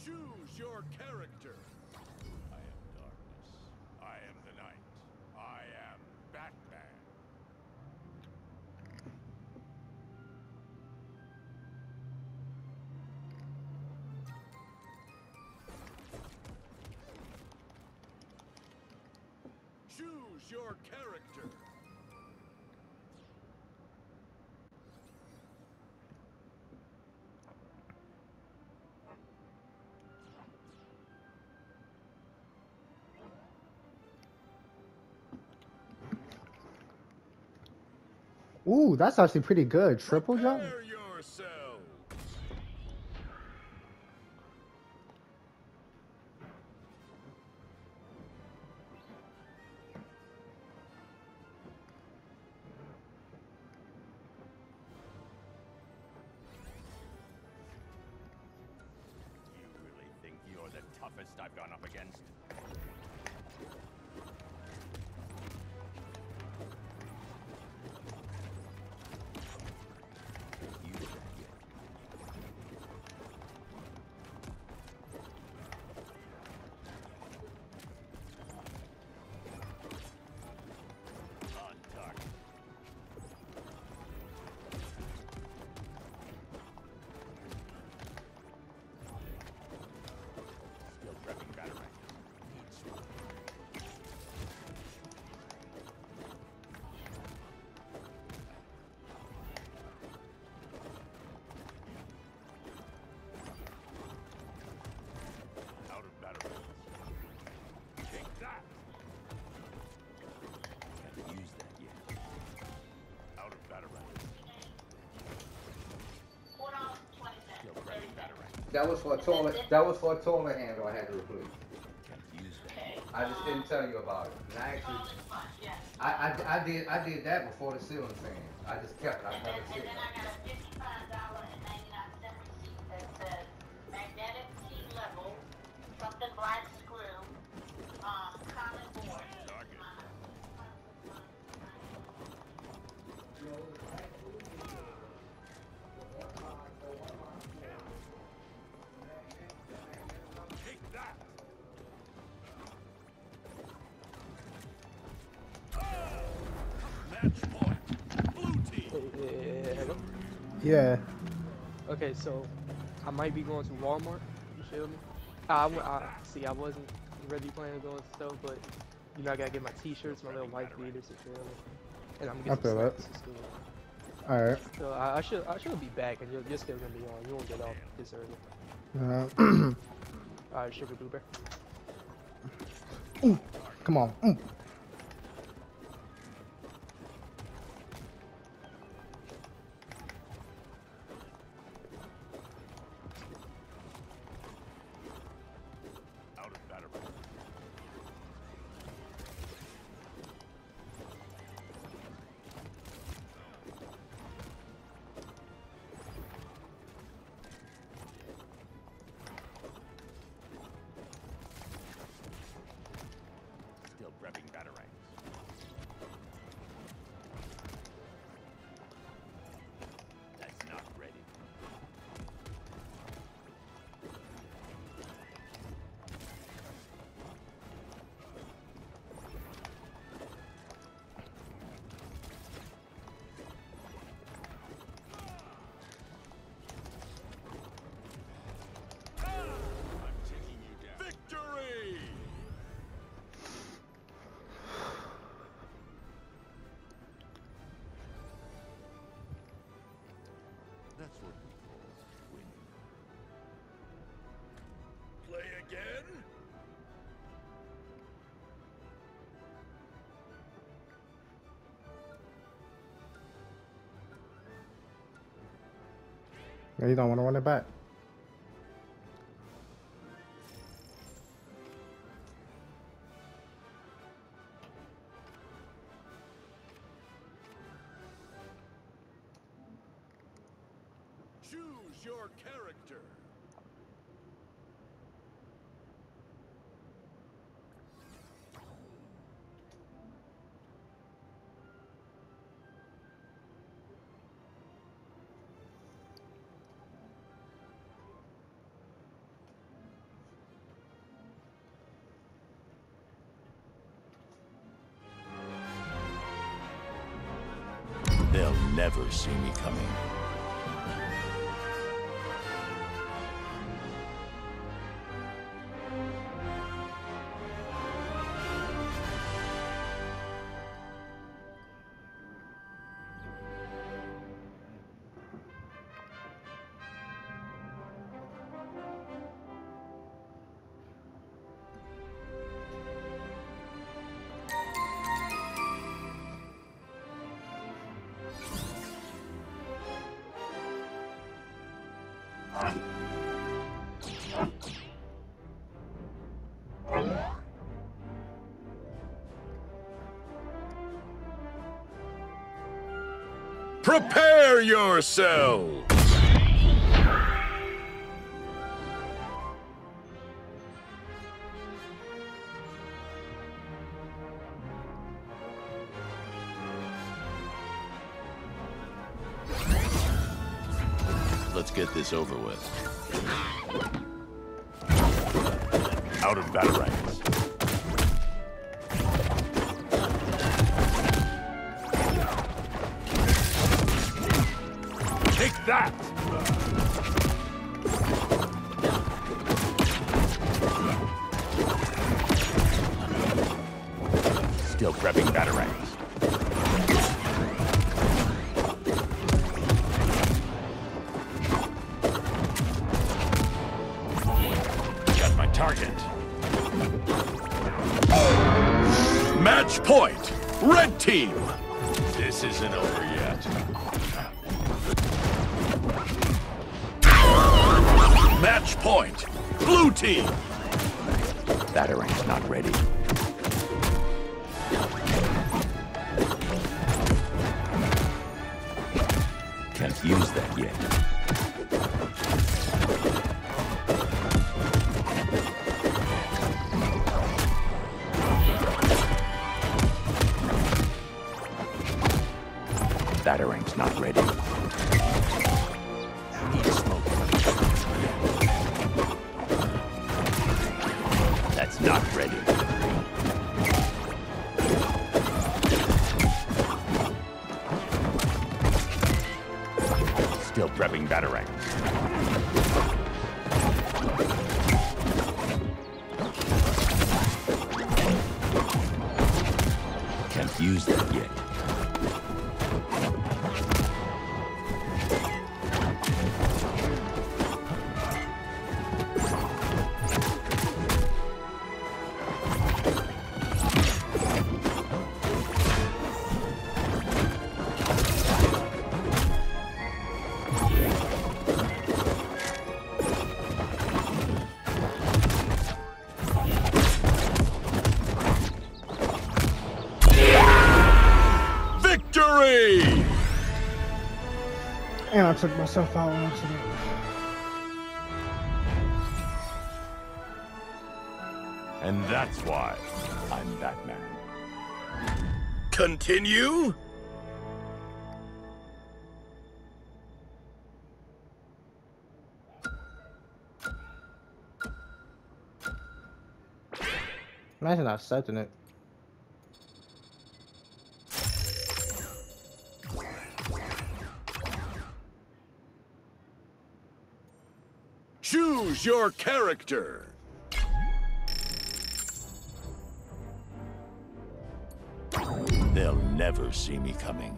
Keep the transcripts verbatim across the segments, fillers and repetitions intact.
Choose your character. I am darkness. I am the night. I am Batman. Choose your character. Ooh, that's actually pretty good. Triple jump? Prepare yourselves. You really think you're the toughest I've gone up against? That was for a toilet. That was for a toilet handle I had to replace. I just didn't tell you about it. And I actually, I, I, I did I did that before the ceiling fan. I just kept it. I never seen it. Yeah. Okay, so I might be going to Walmart. You feel me? I, w- I see. I wasn't really planning to go and stuff, but you know I gotta get my T-shirts, my little white beaters. You feel me? And I'm gonna I get some feel it. snacks to school. All right. So I, I should I should be back, and you're, you're still gonna be on. You won't get off this early. Uh, All right, sugar boober. Ooh, come on. Mm. Still prepping batarangs. That's not ready. I'm taking you down. Victory! That's what we call winning. Play again? No, you don't want to run it back. Choose your character. never see me coming. Prepare yourselves! Let's get this over with. Out of batarangs. Take that! Still prepping batarangs. Got my target. Match point! Red team! This isn't over yet. Match point! Blue team! Batarang's not ready. Can't use that yet. Batarang's not ready. Need smoke. That's not ready. Still prepping batarangs. Can't use that yet. And I took myself out on accident. And that's why I'm Batman. Continue? Imagine not accepting it. Choose your character. They'll never see me coming.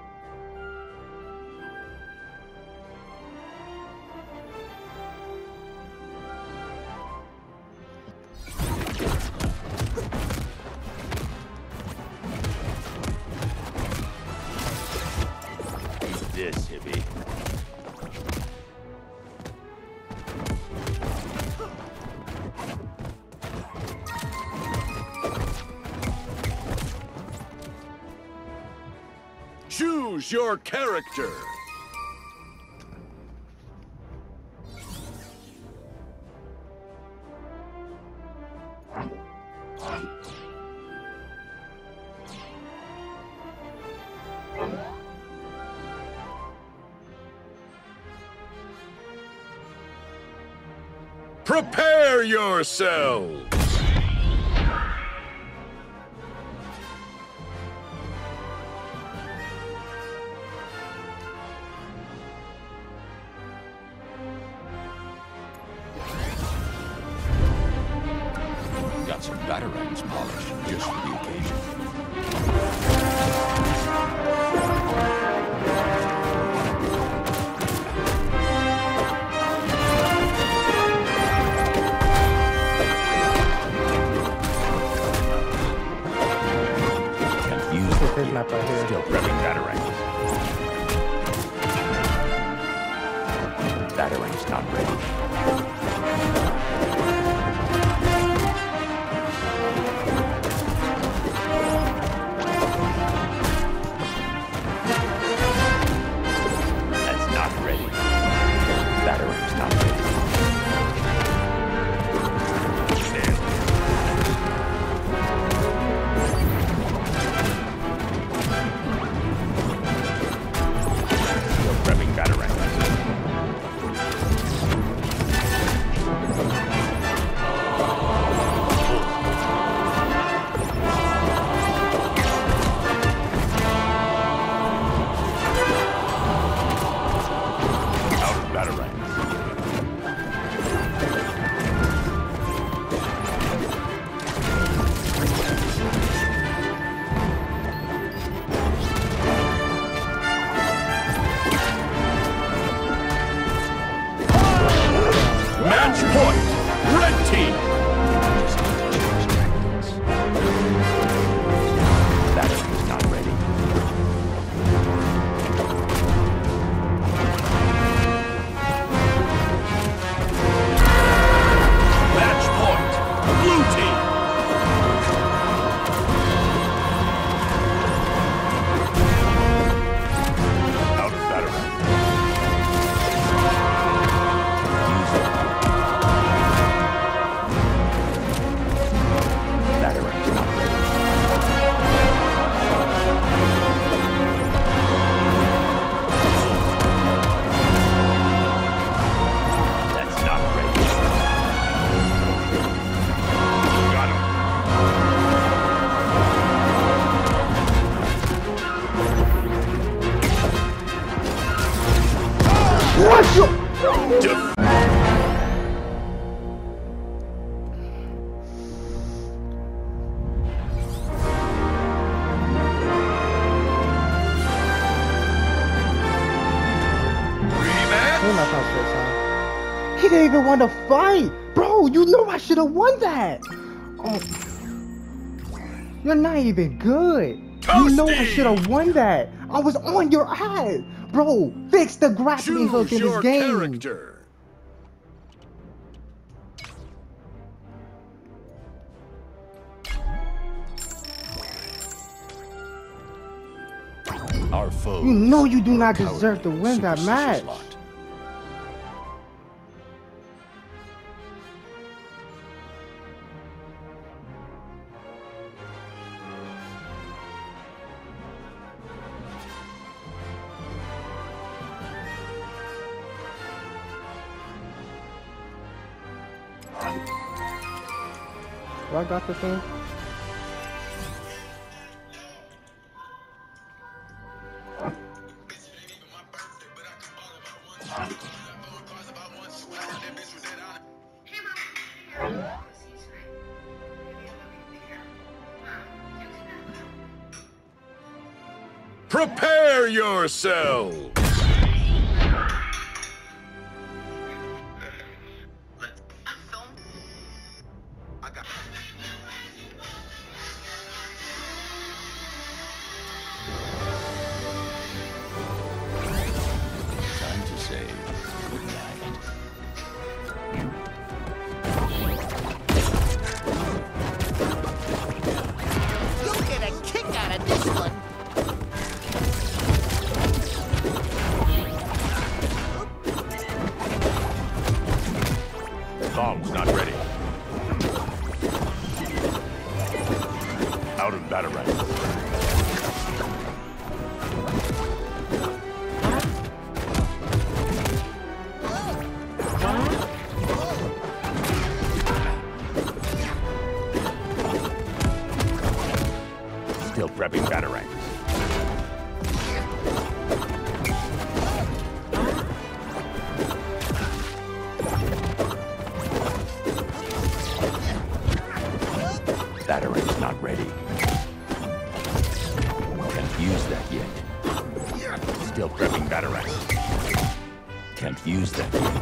Eat this, hippie. Choose your character. Prepare yourselves. Batarangs polished just for the occasion. His map right here. Still prepping Batarangs. Batarangs not ready. That's not ready. Batarangs not ready. Stand. Prepping Batarangs. Out of Batarangs. Match point! Red team! That is not ready. Match point! Blue team! Out of Batarang. Batarang's not ready. That's not ready. Got him. What the? Def- Rematch? He must have switched, huh? He didn't even want to fight! Bro, you know I should have won that! Oh. You're not even good! You know I Toasty! should have won that! I was on your ass! Bro, fix the grappling hook Choose in this your game! character. Our foe. You know you do not deserve to win that match! Do I got the thing? Prepare yourselves! Time to say goodnight. You'll get a kick out of this one. not ready. Can't use that yet. Still prepping Batarang. Can't use that yet.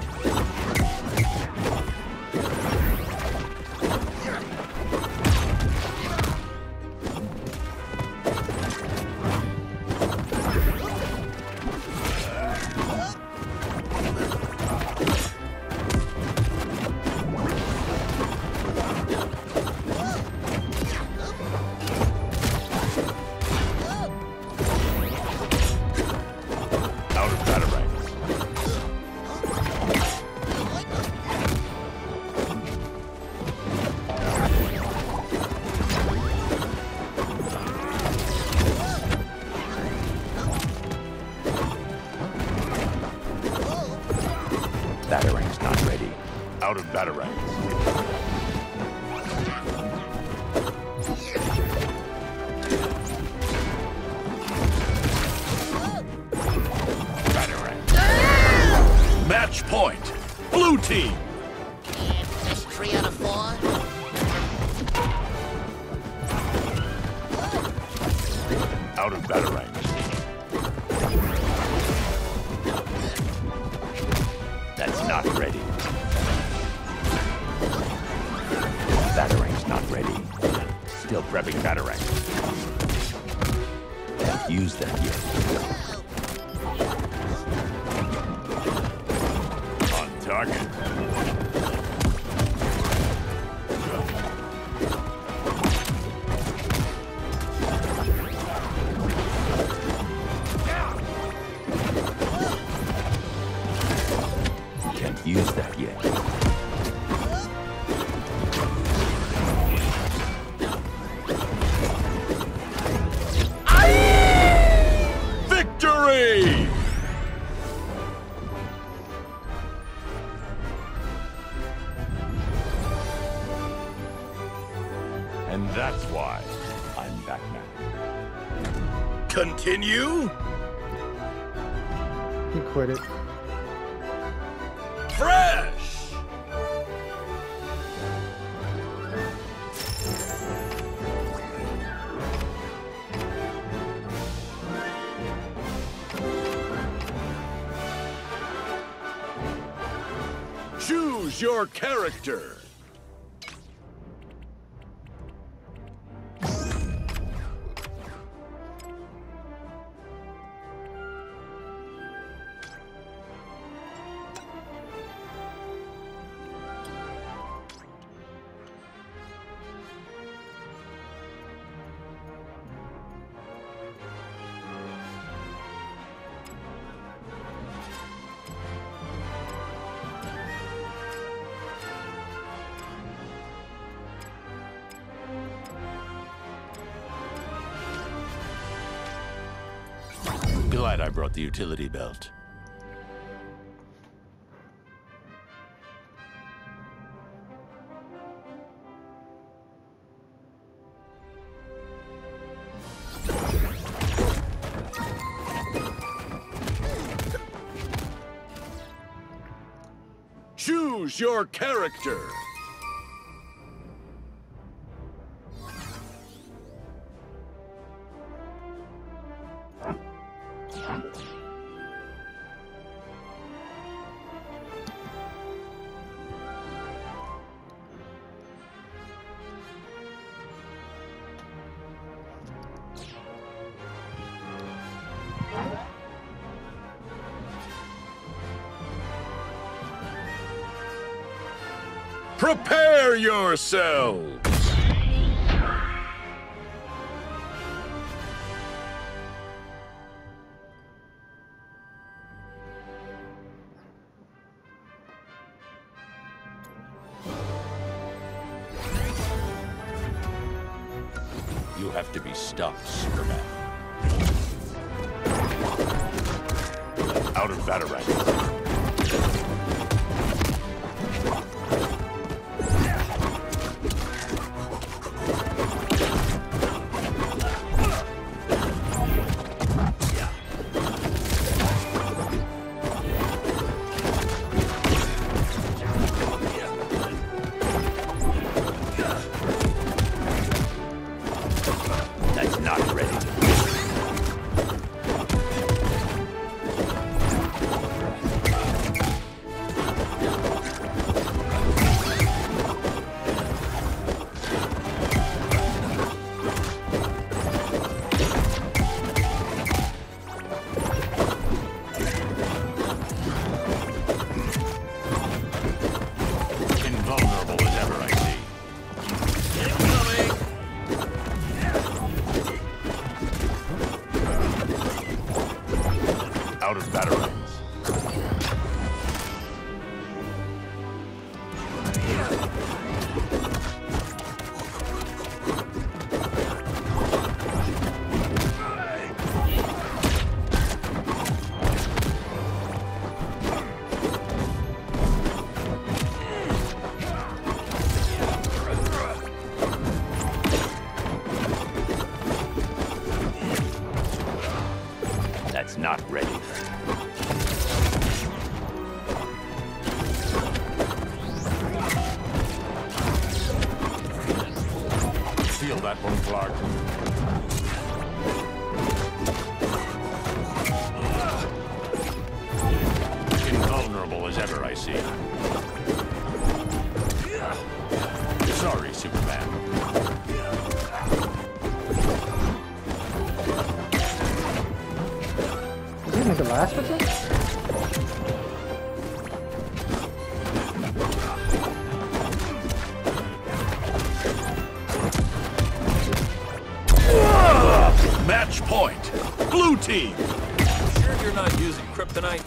Batarang's not ready. Out of Batarang. Batarang. Match point. Blue team. And just three out of four. Out of Batarang. That's not ready. Batarang's not ready. Still prepping Batarang. Can't use that yet. On target. Can't use that yet. Victory! And that's why I'm back now. Continue? He quit it. Fresh! Choose your character. Glad I brought the utility belt. Choose your character. Prepare yourselves! You have to be stopped, Superman. Out of Batarang. Batarangs. That's not ready. Feel that one, Clark. Invulnerable as ever, I see. Sorry, Superman. Is it the last one? Match point. Blue team. Sure you're not using kryptonite?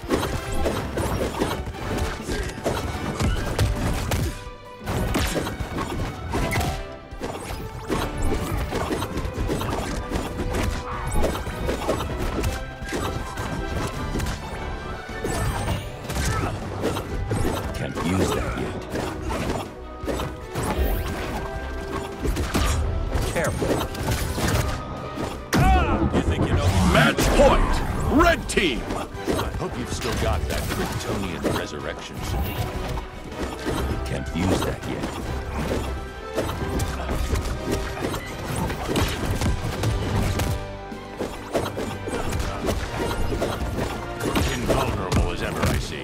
Can't use that yet. Careful. You think you know me? Match point. Red team. I hope you've still got that Kryptonian resurrection suit. Can't use that yet. Invulnerable as ever, I see.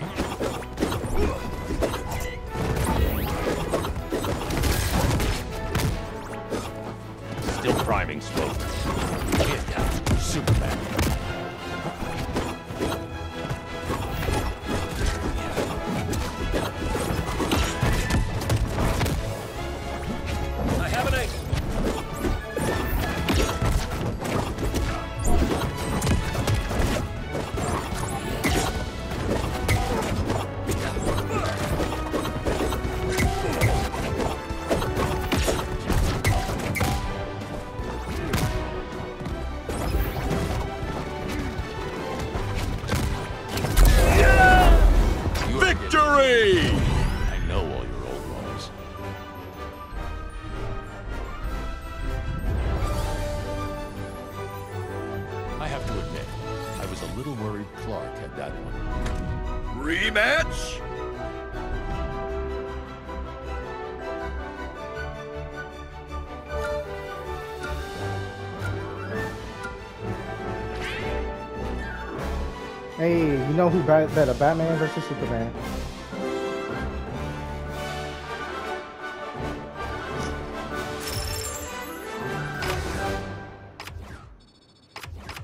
Still priming smoke. Get down, Superman. I have an ace. Victory! I know all your old ones. I have to admit, I was a little worried Clark had that one. Rematch? Hey, you know who ba- better, Batman versus Superman?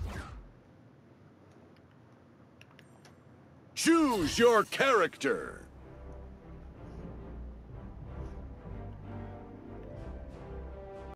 Choose your character.